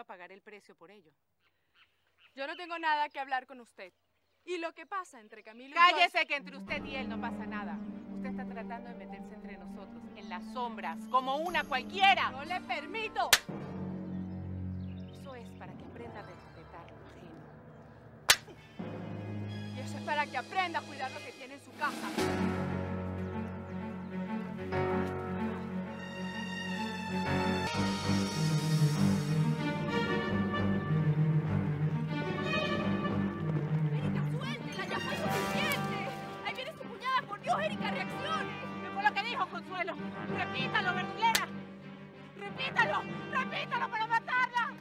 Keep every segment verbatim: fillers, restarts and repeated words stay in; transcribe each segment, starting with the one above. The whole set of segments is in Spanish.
a pagar el precio por ello. Yo no tengo nada que hablar con usted. Y lo que pasa entre Camilo y ¡Cállese, yo... que entre usted y él no pasa nada! Usted está tratando de meterse entre nosotros, en las sombras, como una cualquiera. ¡No le permito! Eso es para que aprenda a respetar lo ajeno. Y eso es para que aprenda a cuidar lo que tiene en su casa. ¡Erika, reaccione! ¿Qué fue lo que dijo, Consuelo? ¡Repítalo, verdulera! ¡Repítalo! ¡Repítalo para matarla!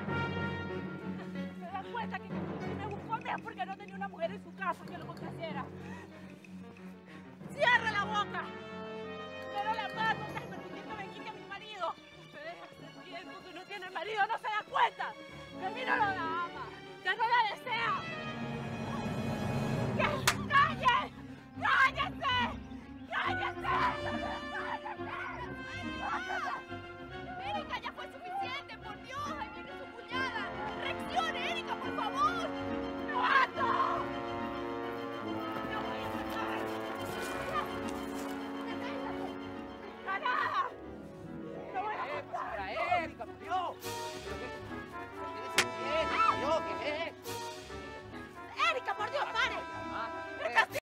¿Se dan cuenta que me buscó a mí porque no tenía una mujer en su casa que lo complaciera? ¡Cierra la boca! ¡Pero la mato! ¡Estás permitiendo que me quite a mi marido! Ustedes hace tiempo que no tienen marido, ¿no se dan cuenta? ¡Que a mí no lo la ama! ¡Que no la desea!